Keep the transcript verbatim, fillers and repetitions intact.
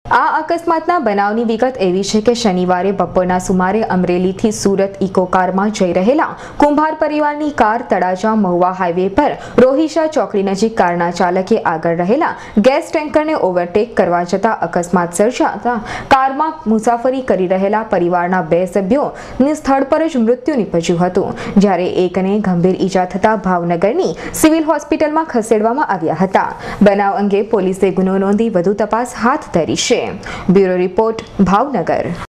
આ અકસ્માતના બનાવની વિગત એવી છે કે શનિવારે બપોરના સુમારે અમરેલીથી સુરત ઇકો કારમાં જઈ રહેલા કુંભાર પરિવારની કાર તળાજા મહુવા હાઈવે પર રોહિશા ચોકડી નજીક કારના ચાલકે આગળ રહેલા ગેસ ટેન્કરને ઓવરટેક કરવા જતા અકસ્માત સર્જાતા કારમાં મુસાફરી કરી રહેલા પરિવારના બે સભ્યોને સ્થળ પર જ મૃત્યુ નીપજ્યું હતું, જ્યારે એકને ગંભીર ઈજા થતા ભાવનગરની સિવિલ હોસ્પિટલમાં ખસેડવામાં આવ્યા હતા। બનાવ અંગે પોલીસે ગુનો નોંધી વધુ તપાસ હાથ ધરી છે। Bureau report, Bhavnagar.